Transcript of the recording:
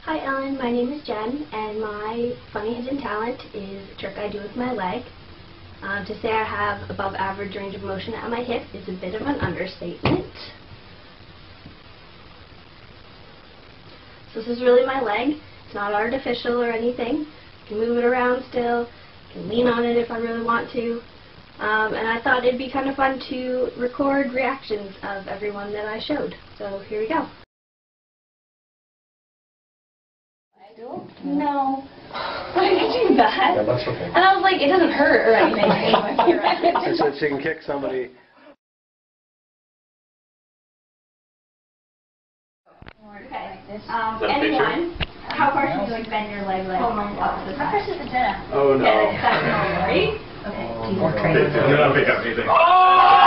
Hi Ellen, my name is Jen, and my funny hidden talent is a trick I do with my leg. To say I have above average range of motion at my hip is a bit of an understatement. So this is really my leg. It's not artificial or anything. I can move it around still. I can lean on it if I really want to. And I thought it'd be kind of fun to record reactions of everyone that I showed. So here we go. No. Why did you do that? Yeah, that's okay. And I was like, it doesn't hurt or anything. Right? So she can kick somebody. Okay. Anyone, how far should you like bend your leg? Like, oh my God. How far should the Jenna? Oh no. Yeah, that's normal, right? Okay. You're not pick up anything. Oh!